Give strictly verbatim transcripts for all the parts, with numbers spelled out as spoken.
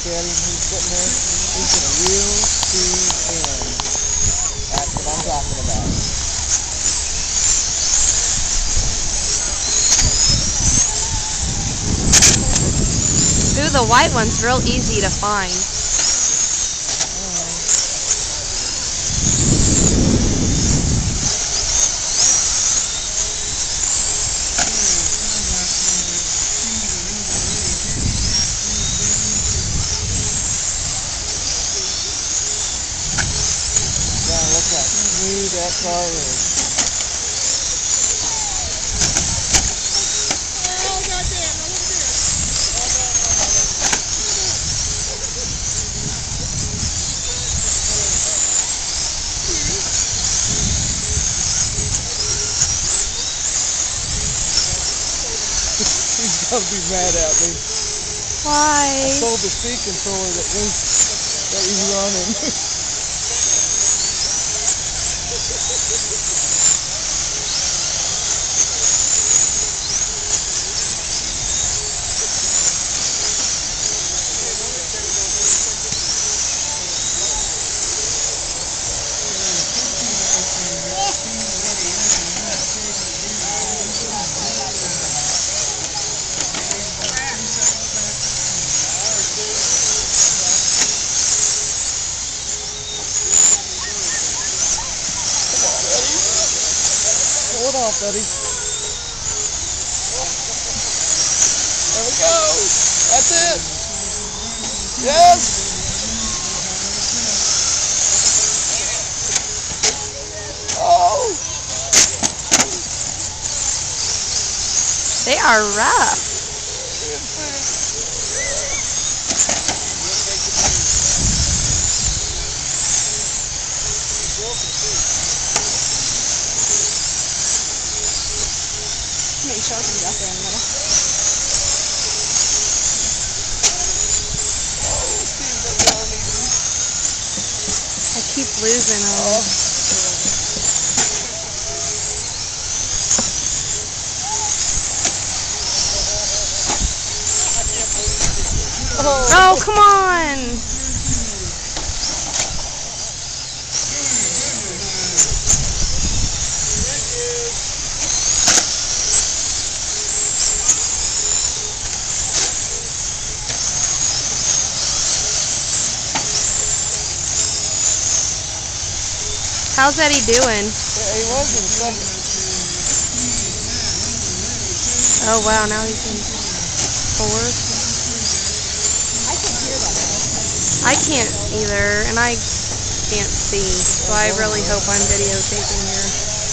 look at him. He's sitting there. He's in a real speed in. That's what I'm talking about. Ooh, the white one's real easy to find. Look how smooth that car is. Oh, goddamn. Now look at this. He's gonna be mad at me. Why? I told the speed controller that we that he's running. Hold on, buddy. There we go. That's it. Yes. Oh. They are rough. Make sure he's up there in the middle. I keep losing them. Oh. Oh, come on! How's Eddie doing? Yeah, he was in second. Oh wow, now he's in fourth. I can hear that. I can't either, and I can't see, so I really hope I'm videotaping here.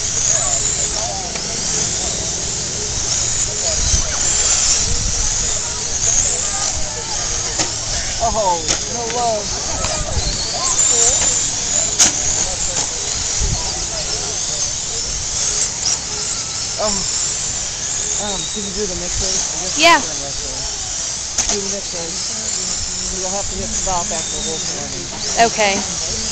Oh, no love. Oh, um, can you do the next race? I guess Yeah. Do the next race. You'll have to hit stop after this one. Okay.